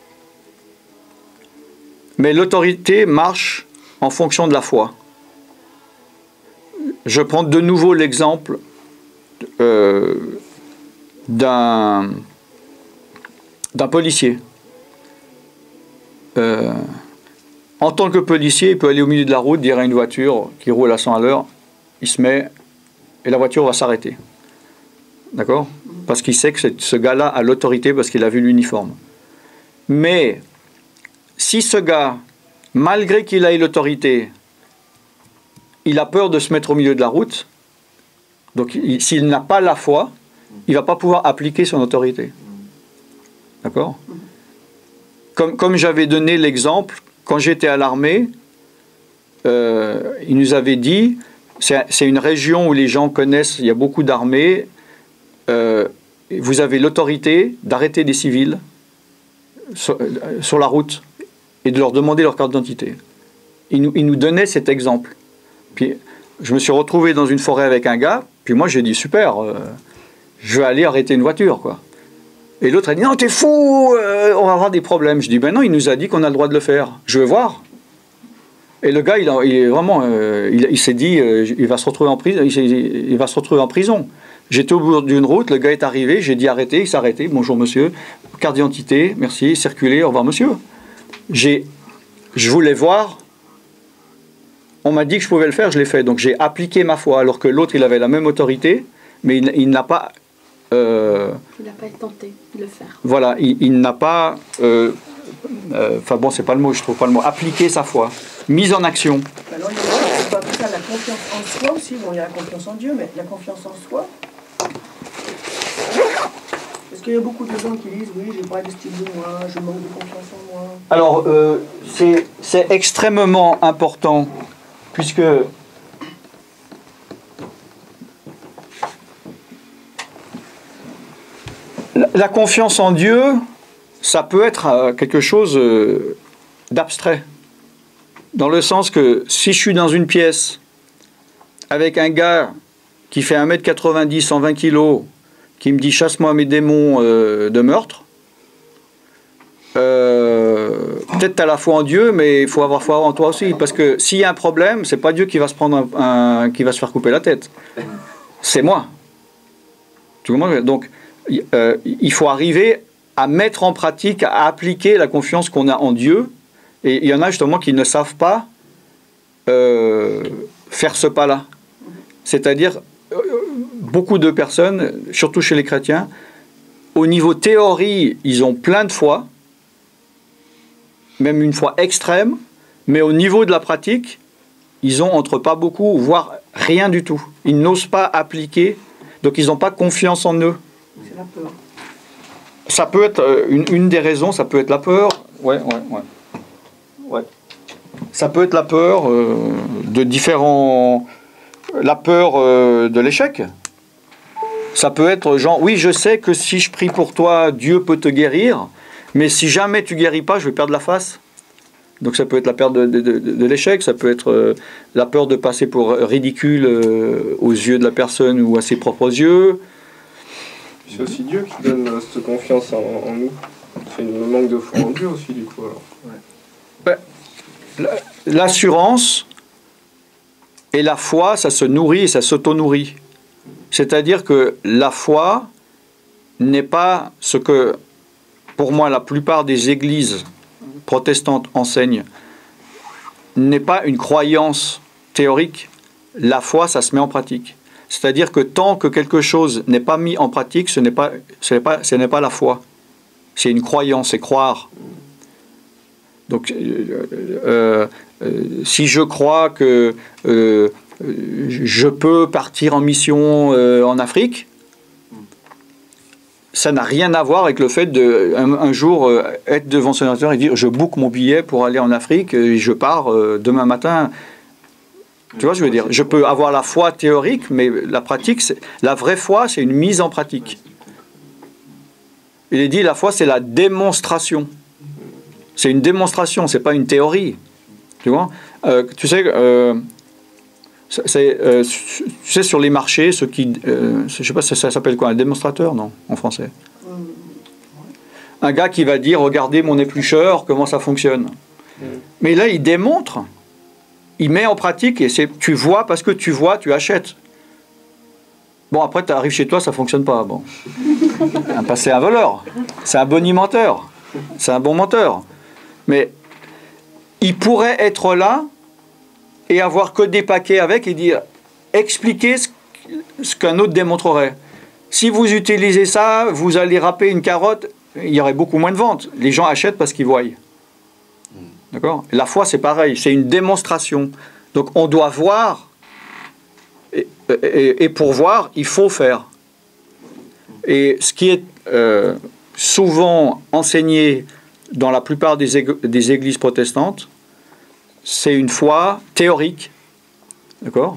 Mais l'autorité marche en fonction de la foi. Je prends de nouveau l'exemple d'un policier. En tant que policier, il peut aller au milieu de la route, dire à une voiture qui roule à 100 à l'heure, il se met et la voiture va s'arrêter. D'accord? Parce qu'il sait que ce gars-là a l'autorité parce qu'il a vu l'uniforme. Mais si ce gars, malgré qu'il ait l'autorité, il a peur de se mettre au milieu de la route, Donc s'il n'a pas la foi, il ne va pas pouvoir appliquer son autorité. D'accord ? Comme j'avais donné l'exemple, quand j'étais à l'armée, il nous avait dit, c'est une région où les gens connaissent, il y a beaucoup d'armées, vous avez l'autorité d'arrêter des civils sur la route et de leur demander leur carte d'identité. Il nous donnait cet exemple. Puis je me suis retrouvé dans une forêt avec un gars, puis moi j'ai dit super, je vais aller arrêter une voiture, quoi. Et l'autre a dit non, t'es fou, on va avoir des problèmes. Je dis ben non, il nous a dit qu'on a le droit de le faire. Je veux voir. Et le gars, il est vraiment, il s'est dit, il va se retrouver en prison. Il va se retrouver en prison. J'étais au bout d'une route, le gars est arrivé, j'ai dit arrêtez, il s'est arrêté. Bonjour monsieur, carte d'identité, merci, circulez, au revoir monsieur. Je voulais voir. On m'a dit que je pouvais le faire, je l'ai fait. Donc j'ai appliqué ma foi, alors que l'autre, il avait la même autorité, mais il n'a pas... il n'a pas tenté de le faire. Voilà, il n'a pas... Enfin bon, c'est pas le mot, je trouve pas le mot. Appliquer sa foi. Mise en action. Alors, il y a ça, la confiance en soi aussi. Bon, il y a la confiance en Dieu, mais la confiance en soi. Parce qu'il y a beaucoup de gens qui disent oui, j'ai pas d'estime de moi, je manque de confiance en moi. Alors, c'est extrêmement important, puisque la confiance en Dieu, ça peut être quelque chose d'abstrait. Dans le sens que si je suis dans une pièce avec un gars qui fait 1m90, 120 kg, qui me dit chasse-moi mes démons de meurtre, peut-être tu as la foi en Dieu, mais il faut avoir foi en toi aussi. Parce que s'il y a un problème, c'est pas Dieu qui va se prendre qui va se faire couper la tête. C'est moi. Tu comprends ? Donc, il faut arriver à mettre en pratique, à appliquer la confiance qu'on a en Dieu. Et il y en a justement qui ne savent pas faire ce pas-là. C'est-à-dire, beaucoup de personnes, surtout chez les chrétiens, au niveau théorie, ils ont plein de foi, même une foi extrême, mais au niveau de la pratique, ils ont entre pas beaucoup, voire rien du tout. Ils n'osent pas appliquer, donc ils n'ont pas confiance en eux. C'est la peur. Ça peut être une des raisons, ça peut être la peur. Ouais. Ça peut être la peur de différents... La peur de l'échec. Ça peut être genre, oui, je sais que si je prie pour toi, Dieu peut te guérir, mais si jamais tu guéris pas, je vais perdre la face. Donc ça peut être la peur de l'échec, ça peut être la peur de passer pour ridicule aux yeux de la personne ou à ses propres yeux. C'est aussi Dieu qui donne cette confiance en nous. C'est une manque de foi en Dieu aussi, du coup. Alors. Ouais. L'assurance et la foi, ça se nourrit et ça s'auto-nourrit. C'est-à-dire que la foi n'est pas ce que, pour moi, la plupart des églises protestantes enseignent, n'est pas une croyance théorique. La foi, ça se met en pratique. C'est-à-dire que tant que quelque chose n'est pas mis en pratique, ce n'est pas la foi. C'est une croyance, c'est croire. Donc, si je crois que je peux partir en mission en Afrique, ça n'a rien à voir avec le fait de un jour être devant son ordinateur et dire je book mon billet pour aller en Afrique et je pars demain matin. Tu vois, je veux dire, je peux avoir la foi théorique, mais la pratique, la vraie foi, c'est une mise en pratique. Il est dit, la foi, c'est la démonstration. C'est une démonstration, c'est pas une théorie. Tu vois, tu sais, sur les marchés, ceux qui, je sais pas, ça s'appelle quoi, un démonstrateur, non, en français. Un gars qui va dire, regardez mon éplucheur, comment ça fonctionne. Mais là, il démontre. Il met en pratique et tu vois, parce que tu vois, tu achètes. Bon, après, tu arrives chez toi, ça ne fonctionne pas. Bon. C'est un voleur, c'est un bonimenteur, c'est un bon menteur. Mais il pourrait être là et avoir que des paquets avec et dire, expliquez ce qu'un autre démontrerait. Si vous utilisez ça, vous allez râper une carotte, il y aurait beaucoup moins de ventes. Les gens achètent parce qu'ils voient. D'accord ? La foi, c'est pareil, c'est une démonstration. Donc on doit voir et pour voir, il faut faire. Et ce qui est souvent enseigné dans la plupart des églises protestantes, c'est une foi théorique. D'accord ?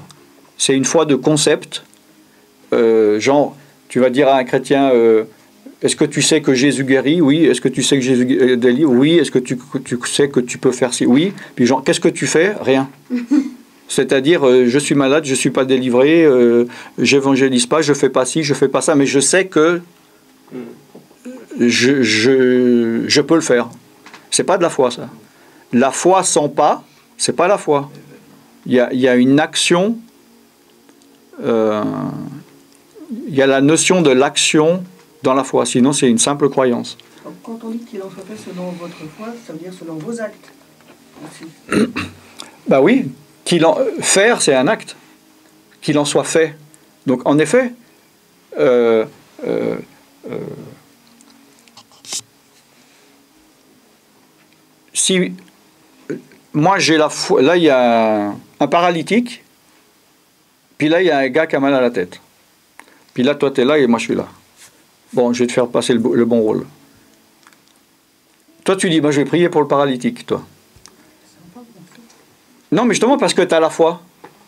C'est une foi de concept. Genre, tu vas dire à un chrétien, est-ce que tu sais que Jésus guérit ? Oui. Est-ce que tu sais que Jésus délivre ? Oui. Est-ce que tu sais que tu peux faire ci ? Oui. Puis genre, qu'est-ce que tu fais ? Rien. C'est-à-dire, je suis malade, je ne suis pas délivré, j'évangélise pas, je ne fais pas ci, je ne fais pas ça, mais je sais que je peux le faire. C'est pas de la foi, ça. La foi sans pas, c'est pas la foi. Il y a une action, il y a la notion de l'action dans la foi, sinon c'est une simple croyance. Donc, quand on dit qu'il en soit fait selon votre foi, ça veut dire selon vos actes aussi. Bah oui, faire c'est un acte, qu'il en soit fait. Donc en effet, si moi j'ai la foi, là il y a un paralytique, puis là il y a un gars qui a mal à la tête, puis là toi tu es là et moi je suis là. Bon, je vais te faire passer le bon rôle. Toi tu dis, bah, je vais prier pour le paralytique, toi. Non, mais justement parce que tu as la foi.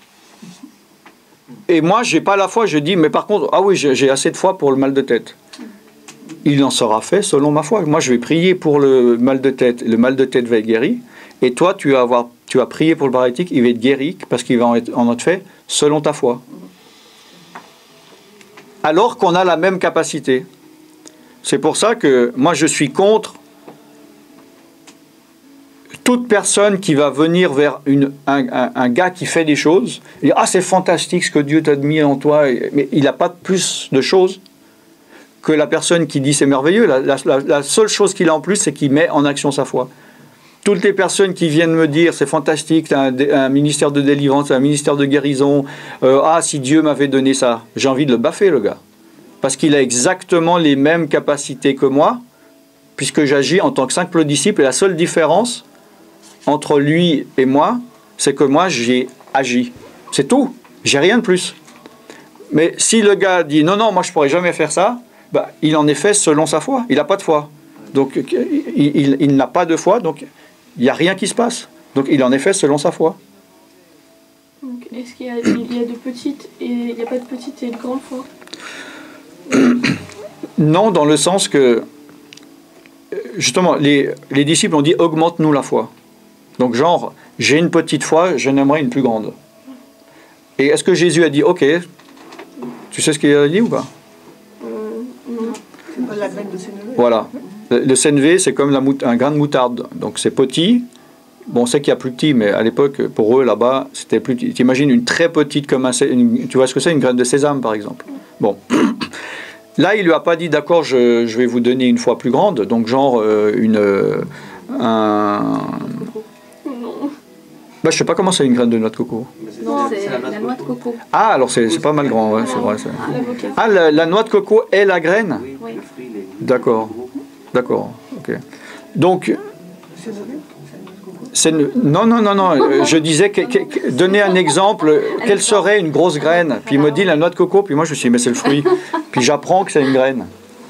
Et moi, j'ai pas la foi, je dis, mais par contre, ah oui, j'ai assez de foi pour le mal de tête. Il en sera fait selon ma foi. Moi, je vais prier pour le mal de tête va être guéri. Et toi, tu vas prier pour le paralytique, il va être guéri parce qu'il va en être fait selon ta foi. Alors qu'on a la même capacité. C'est pour ça que moi, je suis contre toute personne qui va venir vers un gars qui fait des choses, et dire, ah, c'est fantastique ce que Dieu t'a mis en toi, mais il n'a pas plus de choses que la personne qui dit c'est merveilleux. La seule chose qu'il a en plus, c'est qu'il met en action sa foi. Toutes les personnes qui viennent me dire c'est fantastique, tu as un ministère de délivrance, un ministère de guérison, ah, si Dieu m'avait donné ça, j'ai envie de le baffer, le gars. Parce qu'il a exactement les mêmes capacités que moi, puisque j'agis en tant que simple disciple, et la seule différence entre lui et moi, c'est que moi j'ai agi. C'est tout. J'ai rien de plus. Mais si le gars dit non, moi je pourrais jamais faire ça, bah, il en est fait selon sa foi. Il n'a pas de foi. Donc il n'a pas de foi, donc il n'y a rien qui se passe. Donc il en est fait selon sa foi. Donc, est-ce qu'il y a de petites et il n'y a pas de petites et de grandes foi? Non, dans le sens que justement les disciples ont dit augmente-nous la foi. Donc genre, j'ai une petite foi, je n'aimerais une plus grande. Et est-ce que Jésus a dit, ok, tu sais ce qu'il a dit ou pas? Non. C'est pas la graine de sénévé. Voilà. Le sénévé, c'est comme un grain de moutarde. Donc c'est petit. Bon, on sait qu'il y a plus petit, mais à l'époque, pour eux, là-bas, c'était plus petit. T'imagines une très petite, comme tu vois ce que c'est, une graine de sésame, par exemple. Bon. Là, il lui a pas dit, d'accord, je vais vous donner une foi plus grande. Donc genre, bah, je sais pas comment c'est une graine de noix de coco. Non, c'est la noix de coco. Ah, alors c'est pas mal grand, ouais, c'est vrai. L'avocat. Ah, la noix de coco est la graine? Oui, le fruit, D'accord, ok. Donc, non, je disais, donner un exemple, quelle serait une grosse graine? Puis il me dit la noix de coco, puis moi je me suis dit, mais c'est le fruit. Puis j'apprends que c'est une graine.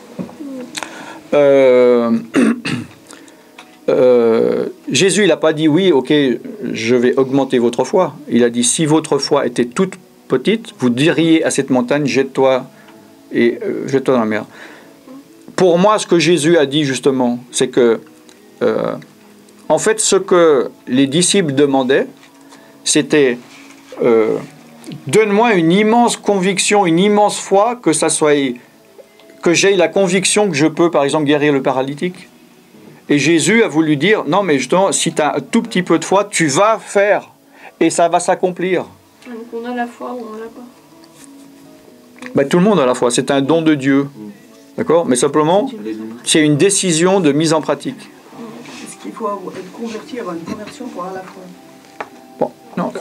Jésus, il n'a pas dit oui, ok, je vais augmenter votre foi. Il a dit si votre foi était toute petite, vous diriez à cette montagne, jette-toi dans la mer. Pour moi, ce que Jésus a dit justement, c'est que, en fait, ce que les disciples demandaient, c'était donne-moi une immense conviction, une immense foi, que j'aie la conviction que je peux, par exemple, guérir le paralytique. Et Jésus a voulu dire, non mais justement, si tu as un tout petit peu de foi, tu vas faire, et ça va s'accomplir. Donc on a la foi ou on l'a pas? Ben, tout le monde a la foi, c'est un don de Dieu. D'accord? Mais simplement, c'est une décision de mise en pratique. Est-ce qu'il faut être converti, avoir une conversion pour avoir la foi? Bon, non.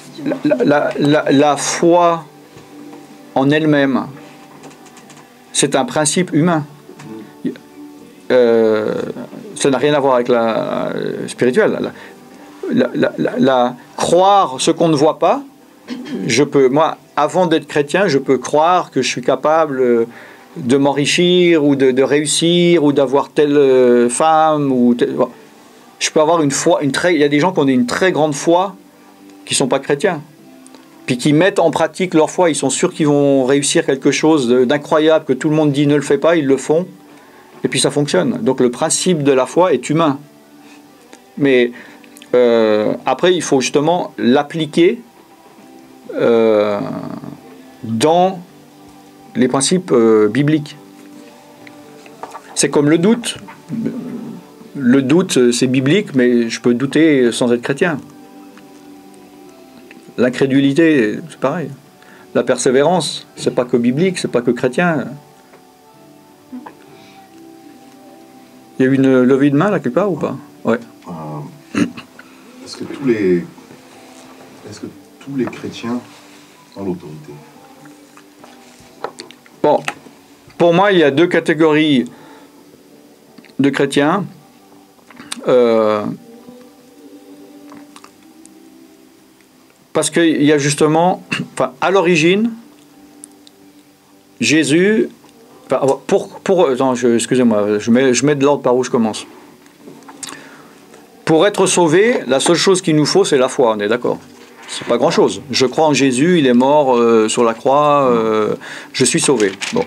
La foi en elle-même, c'est un principe humain. Ça n'a rien à voir avec la spirituelle. Croire ce qu'on ne voit pas, moi, avant d'être chrétien, je peux croire que je suis capable de m'enrichir ou de réussir ou d'avoir telle femme ou je peux avoir une foi, il y a des gens qui ont une très grande foi qui sont pas chrétiens, puis qui mettent en pratique leur foi, ils sont sûrs qu'ils vont réussir quelque chose d'incroyable que tout le monde dit ne le fait pas, ils le font, et puis ça fonctionne. Donc le principe de la foi est humain, mais après il faut justement l'appliquer dans les principes bibliques. C'est comme le doute. Le doute, c'est biblique, mais je peux douter sans être chrétien. L'incrédulité, c'est pareil. La persévérance, c'est pas que biblique, c'est pas que chrétien. Il y a eu une levée de main là quelque part ou pas? Ouais. Est-ce que tous les chrétiens ont l'autorité? Bon, pour moi, il y a deux catégories de chrétiens. Parce qu'il y a justement, à l'origine, Jésus, excusez-moi, je mets de l'ordre par où je commence. Pour être sauvé, la seule chose qu'il nous faut, c'est la foi, on est d'accord? C'est pas grand-chose. Je crois en Jésus, il est mort sur la croix, je suis sauvé. Bon.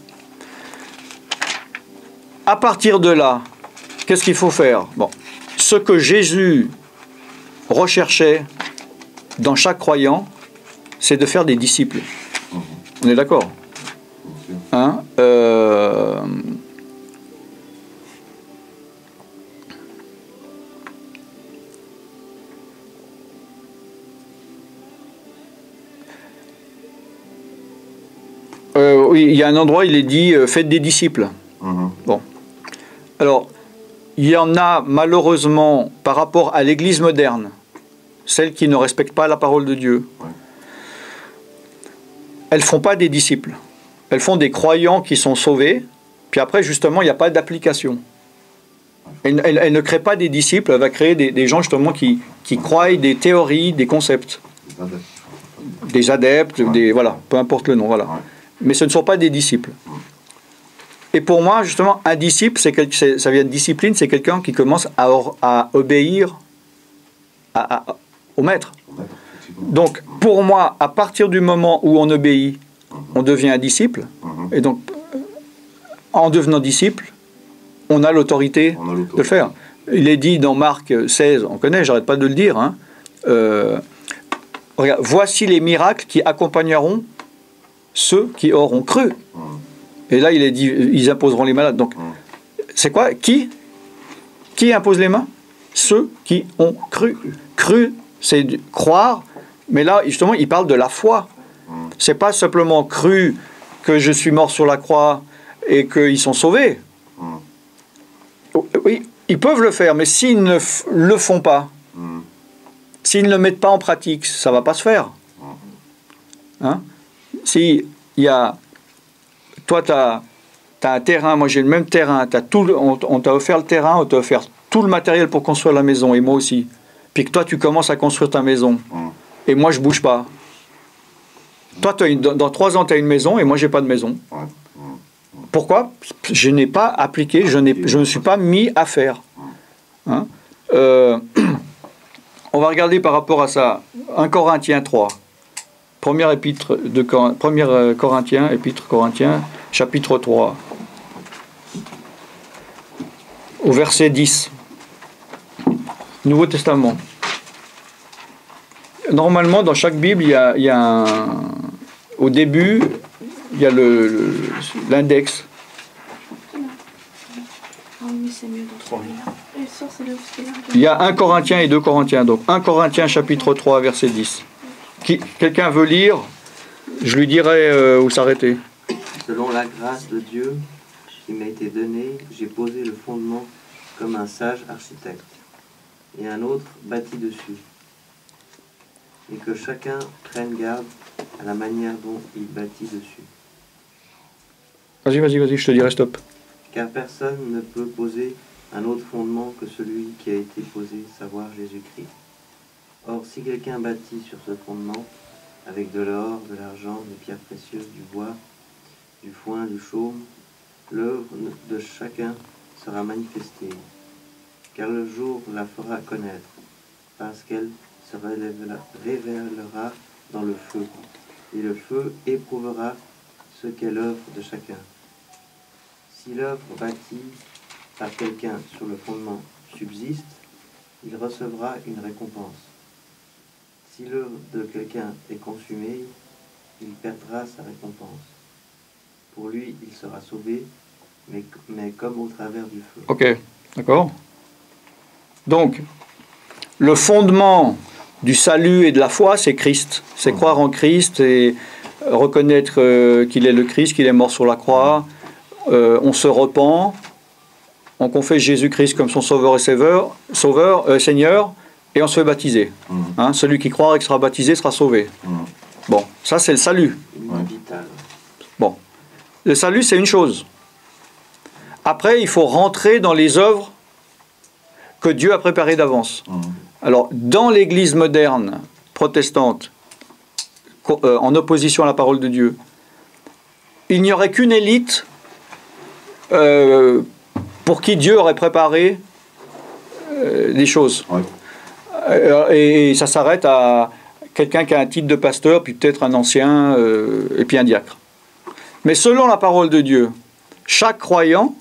À partir de là, qu'est-ce qu'il faut faire? Bon, ce que Jésus recherchait dans chaque croyant, c'est de faire des disciples. On est d'accord? Hein? Oui, il y a un endroit, il est dit faites des disciples. Bon. Alors, il y en a malheureusement par rapport à l'Église moderne, celles qui ne respectent pas la parole de Dieu. Elles ne font pas des disciples. Elles font des croyants qui sont sauvés, puis après, justement, il n'y a pas d'application. Elle ne crée pas des disciples, elle va créer des gens justement qui croient des théories, des concepts. Des adeptes, voilà, peu importe le nom, voilà. Mais ce ne sont pas des disciples. Et pour moi, justement, un disciple, ça vient de discipline, c'est quelqu'un qui commence à obéir au maître. Donc, pour moi, à partir du moment où on obéit, on devient un disciple. Et donc, en devenant disciple, on a l'autorité de le faire. Il est dit dans Marc 16, on connaît, j'arrête pas de le dire, hein, regarde, voici les miracles qui accompagneront ceux qui auront cru. Et là, il est dit, ils imposeront les malades. Donc, c'est quoi? Qui impose les mains? Ceux qui ont cru. Cru, c'est croire, mais là, justement, il parle de la foi. C'est pas simplement cru que je suis mort sur la croix et qu'ils sont sauvés. Oui, ils peuvent le faire, mais s'ils ne le font pas, s'ils ne le mettent pas en pratique, ça va pas se faire. Hein? Si il y a... Toi, tu as un terrain, moi j'ai le même terrain, on t'a offert le terrain, on t'a offert tout le matériel pour construire la maison, et moi aussi. Puis que toi, tu commences à construire ta maison, et moi, je bouge pas. Toi, dans 3 ans, tu as une maison, et moi, j'ai pas de maison. Pourquoi? Je n'ai pas appliqué, je ne me suis pas mis à faire. Hein? On va regarder par rapport à ça, 1 Corinthiens 3. Première Corinthiens, épître Corinthiens, chapitre 3, au verset 10. Nouveau Testament. Normalement, dans chaque Bible, il y a au début, il y a l'index. Il y a 1 Corinthiens et 2 Corinthiens. Donc 1 Corinthiens, chapitre 3, verset 10. Quelqu'un veut lire? Je lui dirai où s'arrêter. Selon la grâce de Dieu qui m'a été donnée, j'ai posé le fondement comme un sage architecte, et un autre bâtit dessus. Et que chacun prenne garde à la manière dont il bâtit dessus. Vas-y, je te dirai stop. Car personne ne peut poser un autre fondement que celui qui a été posé, savoir Jésus-Christ. Or, si quelqu'un bâtit sur ce fondement avec de l'or, de l'argent, des pierres précieuses, du bois, du foin, du chaume. L'œuvre de chacun sera manifestée, car le jour la fera connaître, parce qu'elle se révélera dans le feu, et le feu éprouvera ce qu'est l'œuvre de chacun. Si l'œuvre bâtie par quelqu'un sur le fondement subsiste, il recevra une récompense. Si l'œuvre de quelqu'un est consumée, il perdra sa récompense. Pour lui, il sera sauvé, mais comme au travers du feu. Ok, d'accord. Donc, le fondement du salut et de la foi, c'est Christ. C'est croire en Christ et reconnaître qu'il est le Christ, qu'il est mort sur la croix. On se repent, on confesse Jésus-Christ comme son sauveur et Seigneur, et on se fait baptiser. Hein, celui qui croira et qui sera baptisé sera sauvé. Bon, ça c'est le salut. Vital. Bon, le salut c'est une chose. Après, il faut rentrer dans les œuvres que Dieu a préparées d'avance. Alors, dans l'Église moderne protestante, en opposition à la parole de Dieu, il n'y aurait qu'une élite pour qui Dieu aurait préparé des choses. Et ça s'arrête à quelqu'un qui a un titre de pasteur, puis peut-être un ancien, et puis un diacre. Mais selon la parole de Dieu, chaque croyant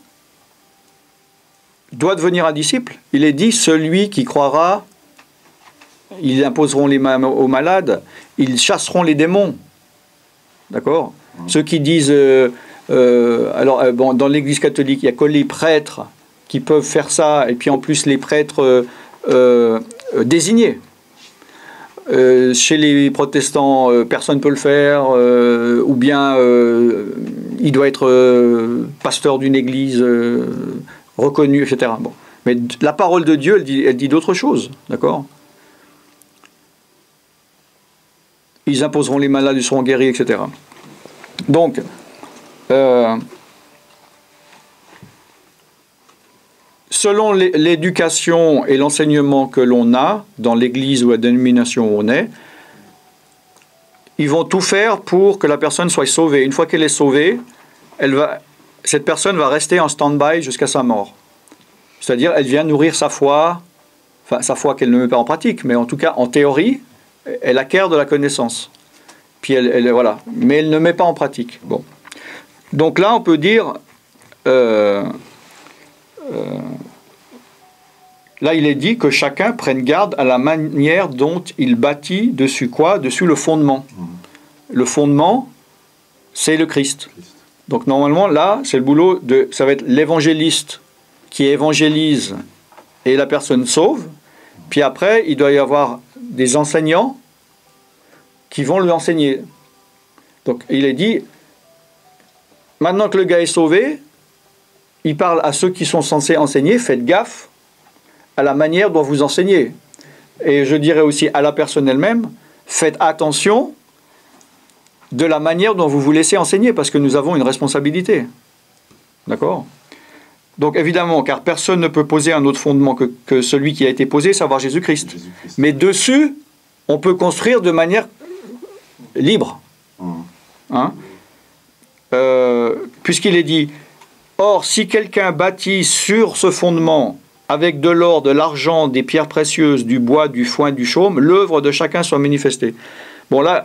doit devenir un disciple. Il est dit, celui qui croira, ils imposeront les mains aux malades, ils chasseront les démons. D'accord ? Ceux qui disent, dans l'Église catholique, il n'y a que les prêtres qui peuvent faire ça, et puis en plus les prêtres désignés. Chez les protestants, personne ne peut le faire, ou bien il doit être pasteur d'une église reconnu, etc. Bon. Mais la parole de Dieu, elle dit d'autres choses, d'accord ? Ils imposeront les malades, ils seront guéris, etc. Donc, selon l'éducation et l'enseignement que l'on a dans l'église ou la dénomination où on est, ils vont tout faire pour que la personne soit sauvée. Une fois qu'elle est sauvée, cette personne va rester en stand-by jusqu'à sa mort. C'est-à-dire, elle vient nourrir sa foi, enfin sa foi qu'elle ne met pas en pratique, mais en tout cas, en théorie, elle acquiert de la connaissance. Puis voilà, mais elle ne met pas en pratique. Bon. Donc là, on peut dire... là, il est dit que chacun prenne garde à la manière dont il bâtit dessus quoi ? Dessus le fondement. Le fondement, c'est le Christ. Donc normalement, là, c'est le boulot ça va être l'évangéliste qui évangélise et la personne sauve. Puis après, il doit y avoir des enseignants qui vont lui enseigner. Donc il est dit, maintenant que le gars est sauvé, il parle à ceux qui sont censés enseigner, faites gaffe à la manière dont vous enseignez. Et je dirais aussi à la personne elle-même, faites attention de la manière dont vous vous laissez enseigner, parce que nous avons une responsabilité. D'accord ? Donc évidemment, car personne ne peut poser un autre fondement que celui qui a été posé, savoir Jésus-Christ. Mais dessus, on peut construire de manière libre. Hein ? Puisqu'il est dit, or, si quelqu'un bâtit sur ce fondement, avec de l'or, de l'argent, des pierres précieuses, du bois, du foin, du chaume, l'œuvre de chacun soit manifestée. Bon là,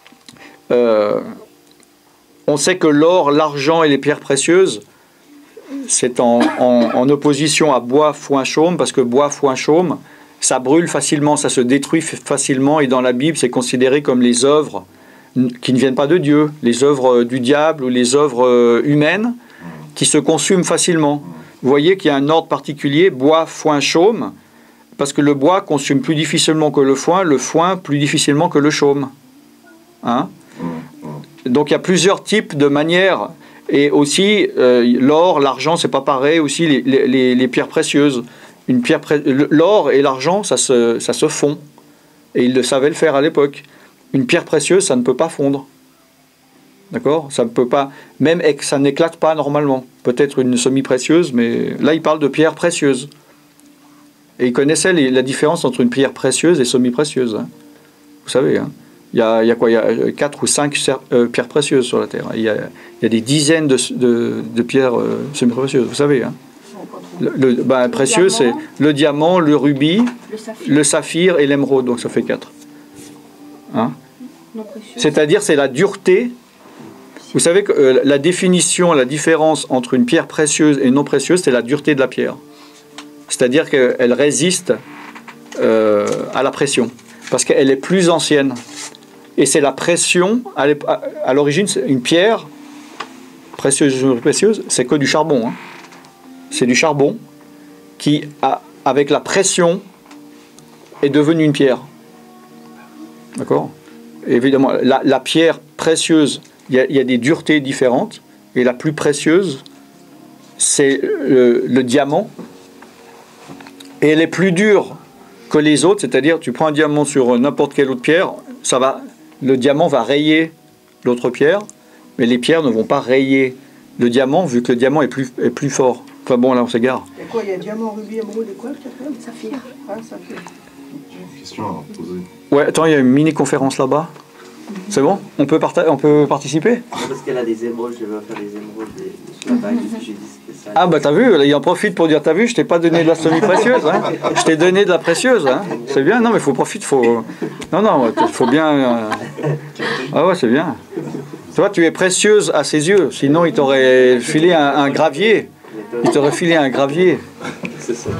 on sait que l'or, l'argent et les pierres précieuses, c'est en opposition à bois, foin, chaume, parce que bois, foin, chaume, ça brûle facilement, ça se détruit facilement, et dans la Bible, c'est considéré comme les œuvres qui ne viennent pas de Dieu, les œuvres du diable ou les œuvres humaines qui se consument facilement. Vous voyez qu'il y a un ordre particulier, bois, foin, chaume, parce que le bois consomme plus difficilement que le foin plus difficilement que le chaume. Hein ? Donc il y a plusieurs types de manières, et aussi l'or, l'argent, c'est pas pareil, aussi les pierres précieuses. L'or et l'argent, ça se fond, et ils le savaient le faire à l'époque. Une pierre précieuse, ça ne peut pas fondre. D'accord ? Ça ne peut pas, même ça n'éclate pas normalement. Peut-être une semi-précieuse, mais là, il parle de pierre précieuse. Et il connaissait la différence entre une pierre précieuse et semi-précieuse. Hein. Vous savez, hein. Il y a quoi? Il y a 4 ou 5 pierres précieuses sur la Terre. Il y a des dizaines de pierres semi-précieuses, vous savez. Hein. Précieux, c'est le diamant, le rubis, le saphir et l'émeraude, donc ça fait 4. Hein? C'est-à-dire, c'est la dureté. Vous savez que la définition, la différence entre une pierre précieuse et non précieuse, c'est la dureté de la pierre. C'est-à-dire qu'elle résiste à la pression, parce qu'elle est plus ancienne. Et c'est la pression, à l'origine, une pierre précieuse ou précieuse, c'est que du charbon. Hein. C'est du charbon qui, avec la pression, est devenu une pierre. D'accord? Évidemment, la pierre précieuse, il y a des duretés différentes, et la plus précieuse, c'est le diamant, et elle est plus dure que les autres, c'est-à-dire tu prends un diamant sur n'importe quelle autre pierre, le diamant va rayer l'autre pierre, mais les pierres ne vont pas rayer le diamant, vu que le diamant est plus fort. Enfin bon, là on s'égare. Il y a quoi? Il y a diamant, rubis, émeraude et quoi? Saphir. Ah, saphir. J'ai une question à poser. Ouais, attends, il y a une mini-conférence là-bas. C'est bon? On peut participer? Parce qu'elle a des émeraudes, je vais faire des émeraudes sur la bague, j'ai dit c'était ça. Ah bah t'as vu, il en profite pour dire, t'as vu, je t'ai pas donné de la semi-précieuse, hein. Je t'ai donné de la précieuse, hein. C'est bien, non mais faut profiter, non, faut bien... Ah ouais, c'est bien. Toi, tu es précieuse à ses yeux, sinon il t'aurait filé un gravier. Il t'aurait filé un gravier. C'est ça.